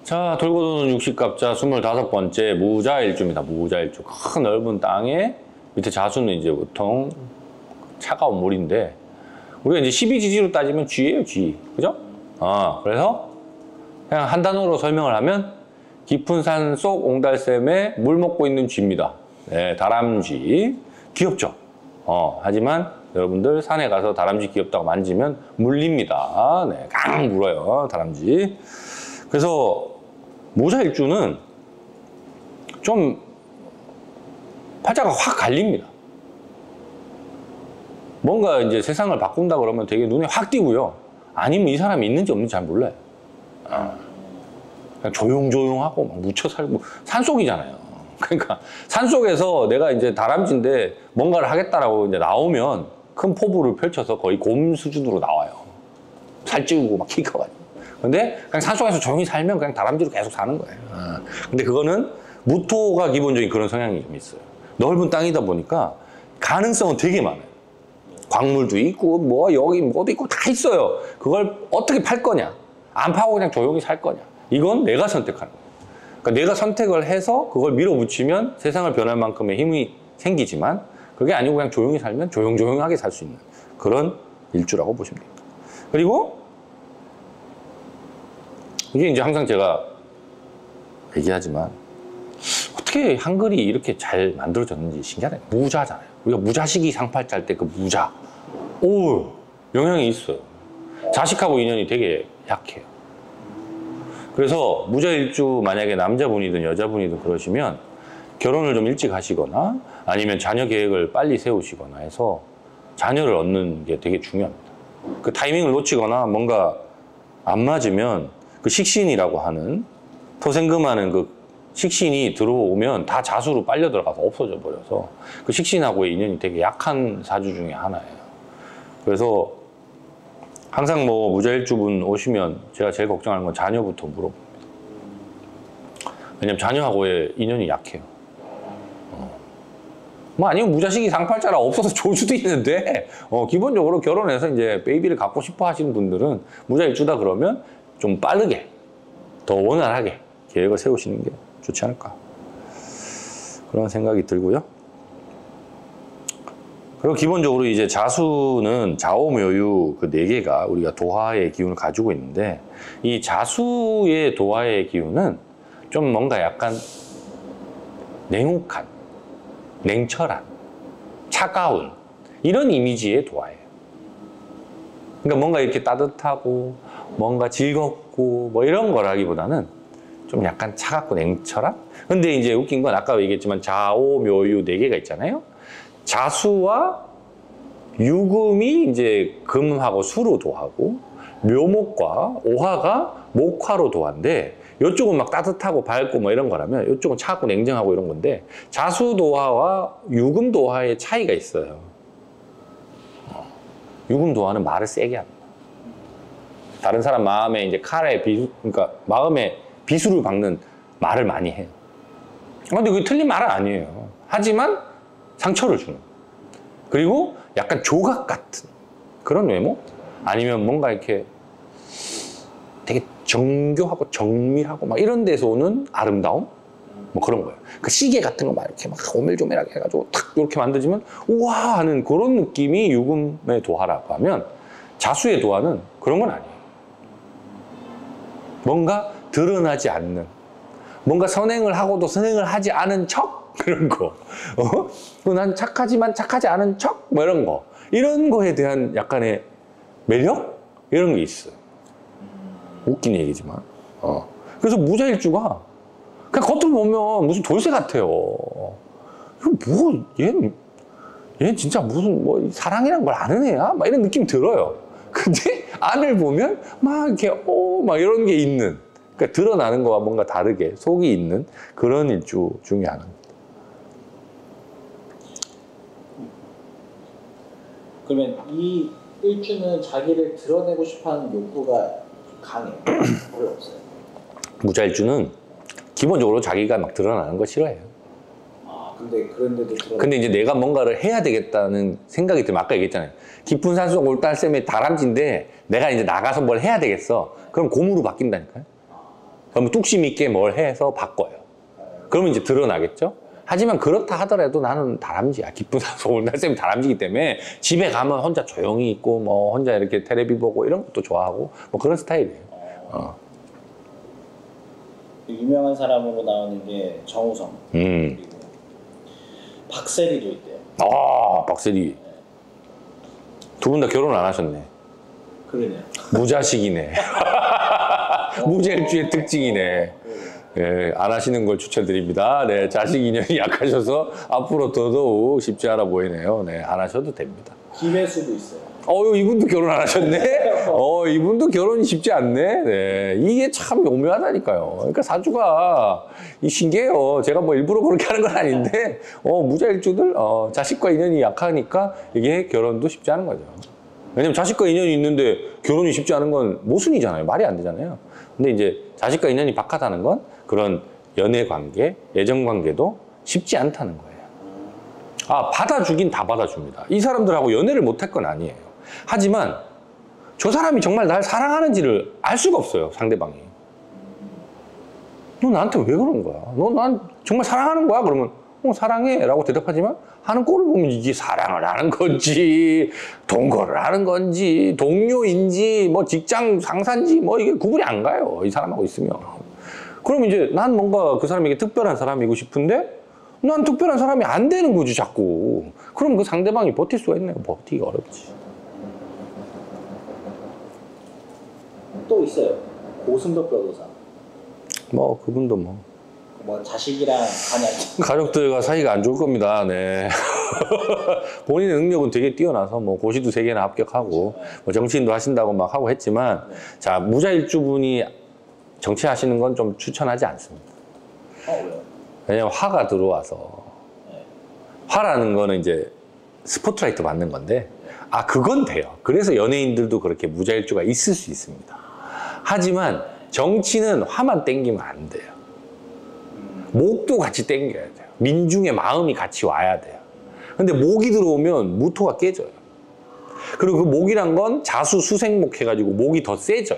자, 돌고 도는 60갑자 25번째 무자일주입니다. 무자일주. 큰 넓은 땅에 밑에 자수는 이제 보통 차가운 물인데 우리가 이제 12지지로 따지면 쥐예요, 쥐. 그죠? 그래서 그냥 한 단어로 설명을 하면 깊은 산 속 옹달샘에 물 먹고 있는 쥐입니다. 네, 다람쥐. 귀엽죠? 하지만 여러분들 산에 가서 다람쥐 귀엽다고 만지면 물립니다. 네, 강 물어요, 다람쥐. 그래서 무자일주는 좀 팔자가 확 갈립니다. 뭔가 이제 세상을 바꾼다 그러면 되게 눈에 확 띄고요. 아니면 이 사람이 있는지 없는지 잘 몰라요. 그냥 조용조용하고 막 묻혀 살고 산속이잖아요. 그러니까 산속에서 내가 이제 다람쥐인데 뭔가를 하겠다라고 이제 나오면 큰 포부를 펼쳐서 거의 곰 수준으로 나와요. 살찌우고 막 키 커가지고. 근데 그냥 산속에서 조용히 살면 그냥 다람쥐로 계속 사는 거예요. 근데 그거는 무토가 기본적인 그런 성향이 좀 있어요. 넓은 땅이다 보니까 가능성은 되게 많아요. 광물도 있고 뭐 여기 뭐도 있고 다 있어요. 그걸 어떻게 팔 거냐, 안 파고 그냥 조용히 살 거냐, 이건 내가 선택하는 거예요. 그러니까 내가 선택을 해서 그걸 밀어붙이면 세상을 변할 만큼의 힘이 생기지만 그게 아니고 그냥 조용히 살면 조용조용하게 살 수 있는 그런 일주라고 보시면 됩니다. 그리고 이게 이제 항상 제가 얘기하지만 어떻게 한글이 이렇게 잘 만들어졌는지 신기하네요. 무자잖아요. 우리가 무자식이 상팔자일 때 그 무자, 오, 영향이 있어요. 자식하고 인연이 되게 약해요. 그래서 무자일주 만약에 남자분이든 여자분이든 그러시면 결혼을 좀 일찍 하시거나 아니면 자녀 계획을 빨리 세우시거나 해서 자녀를 얻는 게 되게 중요합니다. 그 타이밍을 놓치거나 뭔가 안 맞으면 그 식신이라고 하는 토생금하는 그 식신이 들어오면 다 자수로 빨려 들어가서 없어져 버려서 그 식신하고의 인연이 되게 약한 사주 중에 하나예요. 그래서 항상 뭐 무자일주분 오시면 제가 제일 걱정하는 건 자녀부터 물어봅니다. 왜냐면 자녀하고의 인연이 약해요. 뭐 아니면 무자식이 상팔자라 없어서 좋을 수도 있는데 기본적으로 결혼해서 이제 베이비를 갖고 싶어 하시는 분들은 무자일주다 그러면 좀 빠르게 더 원활하게 계획을 세우시는 게 좋지 않을까 그런 생각이 들고요. 그리고 기본적으로 이제 자수는 자오묘유 그 4개가 우리가 도화의 기운을 가지고 있는데 이 자수의 도화의 기운은 좀 뭔가 약간 냉혹한, 냉철한, 차가운 이런 이미지의 도화예요. 그러니까 뭔가 이렇게 따뜻하고 뭔가 즐겁고 뭐 이런 거라기보다는 좀 약간 차갑고 냉철한? 근데 이제 웃긴 건 아까 얘기했지만 자오묘유 4개가 있잖아요. 자수와 유금이 이제 금하고 수로 도하고 묘목과 오화가 목화로 도화인데 이쪽은 막 따뜻하고 밝고 뭐 이런 거라면 이쪽은 차갑고 냉정하고 이런 건데 자수 도화와 유금 도화의 차이가 있어요. 유금 도화는 말을 세게 합니다. 다른 사람 마음에 이제 칼에 그러니까 마음에 비수를 박는 말을 많이 해요. 근데 그게 틀린 말은 아니에요. 하지만 상처를 주는. 그리고 약간 조각 같은 그런 외모? 아니면 뭔가 이렇게 되게 정교하고 정밀하고 막 이런 데서 오는 아름다움? 뭐 그런 거예요. 그 시계 같은 거 막 이렇게 막 오밀조밀하게 해가지고 탁 이렇게 만들어지면 우와 하는 그런 느낌이 유금의 도화라고 하면 자수의 도화는 그런 건 아니에요. 뭔가 드러나지 않는, 뭔가 선행을 하고도 선행을 하지 않은 척? 그런 거. 난 착하지만 착하지 않은 척? 뭐 이런 거. 이런 거에 대한 약간의 매력? 이런 게 있어요. 웃긴 얘기지만. 그래서 무자일주가 그냥 겉으로 보면 무슨 돌쇠 같아요. 뭐, 얘 진짜 무슨 뭐 사랑이란 걸 아는 애야? 막 이런 느낌 들어요. 근데 안을 보면 막 이렇게 막 이런 게 있는, 그러니까 드러나는 거와 뭔가 다르게 속이 있는 그런 일주 중에 하나입니다. 그러면 이 일주는 자기를 드러내고 싶어하는 욕구가 강해요? 거의 없어요? 무자일주는 기본적으로 자기가 막 드러나는 거 싫어해요. 근데 그런데도 근데 이제 내가 뭔가를 해야 되겠다는 생각이 들면 아까 얘기했잖아요. 깊은 산속 올달샘의 다람쥐인데 내가 이제 나가서 뭘 해야 되겠어. 그럼 곰으로 바뀐다니까요. 그러면 뚝심 있게 뭘 해서 바꿔요. 그러면 이제 드러나겠죠? 하지만 그렇다 하더라도 나는 다람쥐야. 기쁜 소문 날 셈이 다람쥐이기 때문에 집에 가면 혼자 조용히 있고 뭐 혼자 이렇게 텔레비 보고 이런 것도 좋아하고 뭐 그런 스타일이에요. 유명한 사람으로 나오는 게 정우성 그리고 박세리도 있대요. 아, 박세리. 두 분 다 결혼 안 하셨네. 그러네요. 무자식이네. 무자일주의 특징이네. 네, 안 하시는 걸 추천드립니다. 네, 자식 인연이 약하셔서 앞으로 더더욱 쉽지 않아 보이네요. 네, 안 하셔도 됩니다. 김혜수도 있어요. 이분도 결혼 안 하셨네? 이분도 결혼이 쉽지 않네? 네, 이게 참 오묘하다니까요. 그러니까 사주가 신기해요. 제가 뭐 일부러 그렇게 하는 건 아닌데, 무자일주들, 자식과 인연이 약하니까 이게 결혼도 쉽지 않은 거죠. 왜냐면 자식과 인연이 있는데 결혼이 쉽지 않은 건 모순이잖아요. 말이 안 되잖아요. 근데 이제 자식과 인연이 박하다는 건 그런 연애 관계, 애정 관계도 쉽지 않다는 거예요. 받아주긴 다 받아줍니다. 이 사람들하고 연애를 못할 건 아니에요. 하지만 저 사람이 정말 날 사랑하는지를 알 수가 없어요, 상대방이. 너 나한테 왜 그런 거야? 너 난 정말 사랑하는 거야? 그러면 사랑해 라고 대답하지만 하는 꼴을 보면 이게 사랑을 하는 건지 동거를 하는 건지 동료인지 뭐 직장 상사인지 뭐 이게 구분이 안 가요, 이 사람하고 있으면. 그럼 이제 난 뭔가 그 사람에게 특별한 사람이고 싶은데 난 특별한 사람이 안 되는 거지 자꾸. 그럼 그 상대방이 버틸 수가 있나요? 버티기 어렵지. 또 있어요. 고승덕 변호사. 뭐 그분도 뭐 자식이랑 아니 가족들과 사이가 안 좋을 겁니다. 네. 본인의 능력은 되게 뛰어나서 뭐 고시도 3개나 합격하고 뭐 정치인도 하신다고 막 하고 했지만 자, 무자일주분이 정치하시는 건 좀 추천하지 않습니다. 왜요? 왜냐면 화가 들어와서 화라는 거는 이제 스포트라이트 받는 건데 그건 돼요. 그래서 연예인들도 그렇게 무자일주가 있을 수 있습니다. 하지만 정치는 화만 땡기면 안 돼요. 목도 같이 땡겨야 돼요. 민중의 마음이 같이 와야 돼요. 근데 목이 들어오면 무토가 깨져요. 그리고 그 목이란 건 자수수생목 해가지고 목이 더 세져요.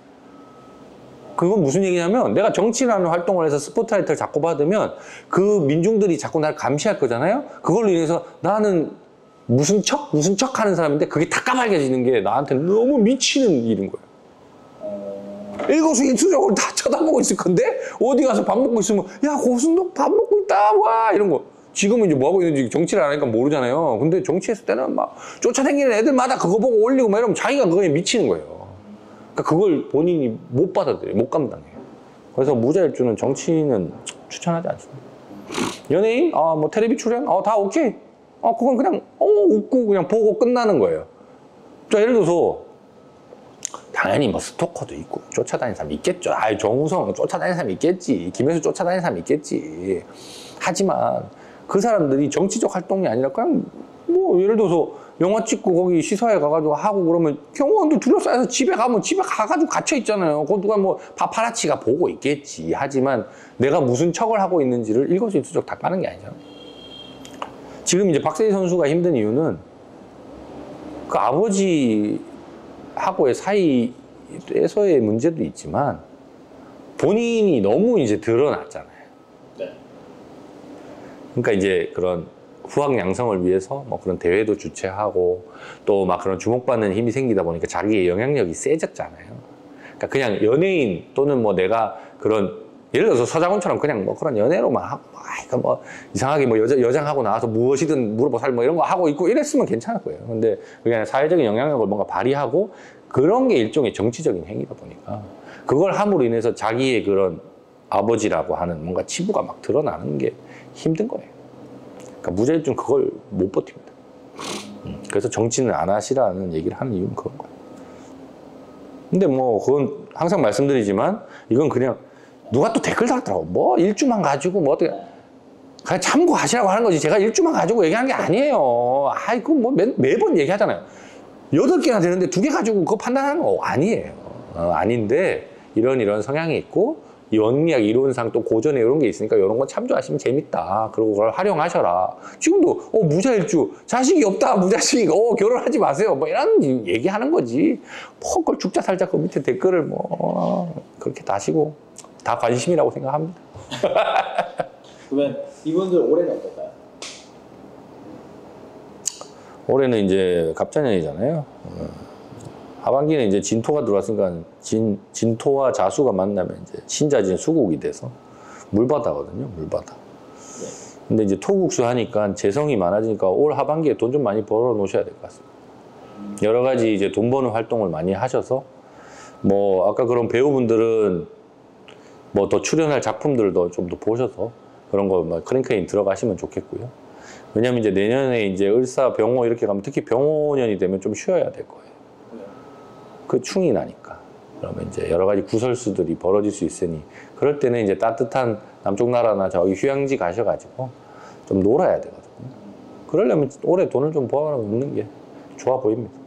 그건 무슨 얘기냐면 내가 정치라는 활동을 해서 스포트라이트를 자꾸 받으면 그 민중들이 자꾸 날 감시할 거잖아요. 그걸로 인해서 나는 무슨 척 하는 사람인데 그게 다 까발려지는 게 나한테 너무 미치는 일인 거예요. 일거수일투족을 다 쳐다보고 있을 건데 어디 가서 밥 먹고 있으면 야, 고순덕 밥 먹고 있다 와 이런 거. 지금은 이제 뭐 하고 있는지 정치를 안 하니까 모르잖아요. 근데 정치했을 때는 막 쫓아다니는 애들마다 그거 보고 올리고 막 이러면 자기가 그거에 미치는 거예요. 그러니까 그걸 본인이 못 받아들여요. 못 감당해요. 그래서 무자일주는 정치는 추천하지 않습니다. 연예인? 뭐 텔레비 출연? 다 오케이. 그건 그냥 웃고 그냥 보고 끝나는 거예요. 자, 예를 들어서 당연히 뭐 스토커도 있고 쫓아다니는 사람 있겠죠. 정우성 쫓아다니는 사람 있겠지. 김혜수 쫓아다니는 사람 있겠지. 하지만 그 사람들이 정치적 활동이 아니라 그냥 뭐 예를 들어서 영화 찍고 거기 시사회 가가지고 하고 그러면 경호원들 둘러싸여서 집에 가면 집에 가가지고 갇혀 있잖아요. 그거 누가 뭐 파파라치가 보고 있겠지. 하지만 내가 무슨 척을 하고 있는지를 일거수일투족 다 까는 게 아니잖아요. 지금 이제 박세리 선수가 힘든 이유는 그 아버지하고의 사이에서의 문제도 있지만 본인이 너무 이제 드러났잖아요. 네. 그러니까 이제 그런 후학 양성을 위해서 뭐 그런 대회도 주최하고 또 막 그런 주목받는 힘이 생기다 보니까 자기의 영향력이 세졌잖아요. 그러니까 그냥 연예인 또는 뭐 내가 그런 예를 들어서 서장훈처럼 그냥 뭐 그런 연애로만 하고 그러니까 뭐 이상하게 뭐 여장하고 나와서 무엇이든 물어보 살 뭐 이런 거 하고 있고 이랬으면 괜찮을 거예요. 근데 그게 아니라 사회적인 영향력을 뭔가 발휘하고 그런 게 일종의 정치적인 행위다 보니까 그걸 함으로 인해서 자기의 그런 아버지라고 하는 뭔가 치부가 막 드러나는 게 힘든 거예요. 그러니까 무자일주는 그걸 못 버팁니다. 그래서 정치는 안 하시라는 얘기를 하는 이유는 그런 거예요. 근데 뭐 그건 항상 말씀드리지만 이건 그냥 누가 또 댓글 달더라고. 뭐 일주만 가지고 뭐 어떻게 그냥 참고하시라고 하는 거지. 제가 일주만 가지고 얘기하는 게 아니에요. 그거 뭐 매번 얘기하잖아요. 8개나 되는데 2개 가지고 그거 판단하는 거 아니에요. 아닌데 이런 성향이 있고 원리학 이론상 또 고전에 이런 게 있으니까 이런 거 참조하시면 재밌다. 그리고 그걸 활용하셔라. 지금도 무자일주 자식이 없다. 무자식 결혼하지 마세요. 뭐 이런 얘기하는 거지. 뭐 그걸 죽자 살자 그 밑에 댓글을 뭐 그렇게 다시고 다 관심이라고 생각합니다. 그러면 이분들 올해는 어떨까요? 올해는 이제 갑자년이잖아요. 하반기는 이제 진토가 들어왔으니까 진토와 자수가 만나면 이제 신자진 수국이 돼서 물바다거든요. 물바다. 근데 이제 토국수 하니까 재성이 많아지니까 올 하반기에 돈 좀 많이 벌어 놓으셔야 될 것 같습니다. 여러 가지 이제 돈 버는 활동을 많이 하셔서 뭐 아까 그런 배우분들은 뭐 더 출연할 작품들도 좀 더 보셔서 그런 거 뭐 크랭크인 들어가시면 좋겠고요. 왜냐면 이제 내년에 이제 을사 병호 이렇게 가면 특히 병호년이 되면 좀 쉬어야 될 거예요. 그 충이 나니까. 그러면 이제 여러 가지 구설수들이 벌어질 수 있으니 그럴 때는 이제 따뜻한 남쪽 나라나 저기 휴양지 가셔가지고 좀 놀아야 되거든요. 그러려면 올해 돈을 좀 모아놓는 게 좋아 보입니다.